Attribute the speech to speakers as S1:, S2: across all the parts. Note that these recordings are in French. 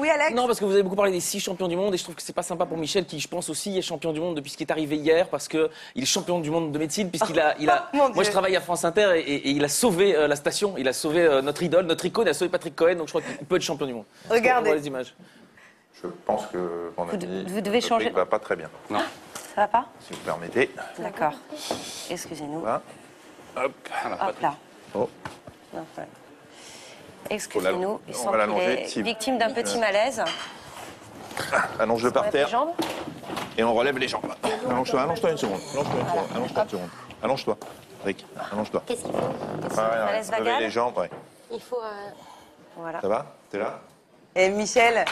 S1: Alex?
S2: Non, parce que vous avez beaucoup parlé des 6 champions du monde et je trouve que c'est pas sympa pour Michel qui, je pense aussi, est champion du monde depuis ce qui est arrivé hier parce que il est champion du monde de médecine puisqu'il a, moi je travaille à France Inter et il a sauvé la station, il a sauvé notre idole, notre icône, il a sauvé Patrick Cohen, donc je crois qu'il peut être champion du monde.
S1: Regardez.
S2: On voit les images.
S3: Je pense que mon ami
S4: vous devez changer.
S3: Patrick va pas très bien.
S2: Non.
S4: Ça va pas?
S3: Si vous permettez.
S4: D'accord. Excusez-nous.
S3: Voilà.
S2: Hop,
S4: Hop là.
S3: Oh.
S4: Non, ouais. Excusez-nous, il
S3: on
S4: semble
S3: va
S4: qu'il
S3: l'allonger,
S4: est
S3: si-
S4: victime d'un petit malaise.
S3: Allonge-le par
S4: Les
S3: terre
S4: jambes.
S3: et on relève les jambes. Allonge-toi une seconde. Allonge-toi une seconde. Allonge-toi. Rick, allonge-toi.
S5: Qu'est-ce qu'il faut?
S4: Malaise
S3: Levez
S4: vagal.
S3: les jambes, ouais.
S5: Il faut...
S4: Voilà.
S3: Ça va? T'es là?
S1: Et Michel,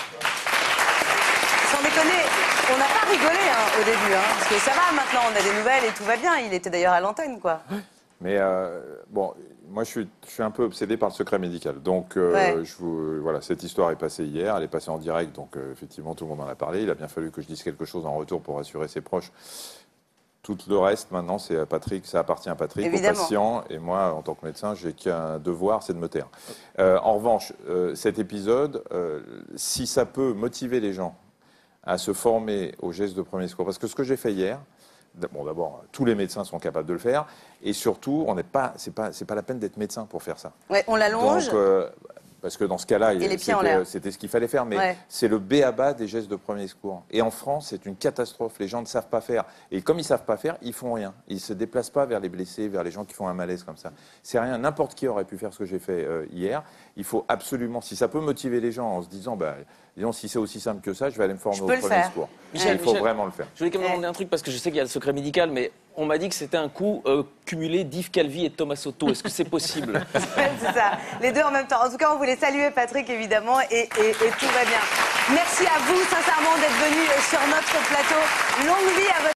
S1: sans déconner, on n'a pas rigolé au début, parce que ça va maintenant, on a des nouvelles et tout va bien. Il était d'ailleurs à l'antenne, quoi.
S6: Mais bon, moi je suis un peu obsédé par le secret médical. Donc voilà, cette histoire est passée hier, elle est passée en direct, donc effectivement tout le monde en a parlé. Il a bien fallu que je dise quelque chose en retour pour rassurer ses proches. Tout le reste, maintenant, c'est à Patrick, ça appartient à Patrick,
S1: Évidemment.
S6: au patient. Et moi, en tant que médecin, j'ai qu'un devoir, c'est de me taire. En revanche, cet épisode, si ça peut motiver les gens à se former aux gestes de premier secours, parce que ce que j'ai fait hier, bon, d'abord, tous les médecins sont capables de le faire, et surtout, c'est pas la peine d'être médecin pour faire ça.
S1: Ouais, on l'allonge.
S6: Donc, parce que dans ce cas-là,
S1: Et les pieds en l'air.
S6: c'était ce qu'il fallait faire, mais
S1: Ouais.
S6: c'est le b.a.-ba des gestes de premier secours. Et en France, c'est une catastrophe. Les gens ne savent pas faire. Et comme ils ne savent pas faire, ils font rien. Ils ne se déplacent pas vers les blessés, vers les gens qui font un malaise comme ça. C'est rien. N'importe qui aurait pu faire ce que j'ai fait hier. Il faut absolument, si ça peut motiver les gens en se disant, disons, si c'est aussi simple que ça, je vais aller me former au
S1: peux le
S6: premier
S1: faire.
S6: secours.
S2: Michel,
S6: Il faut
S2: Michel.
S6: vraiment le faire.
S2: Je voulais quand même demander un truc parce que je sais qu'il y a le secret médical, mais on m'a dit que c'était un coup cumulé d'Yves Calvi et de Thomas Soto. Est-ce que c'est possible?
S1: C'est ça, les deux en même temps. En tout cas, on voulait saluer Patrick, évidemment, et tout va bien. Merci à vous, sincèrement, d'être venus sur notre plateau. Longue vie à votre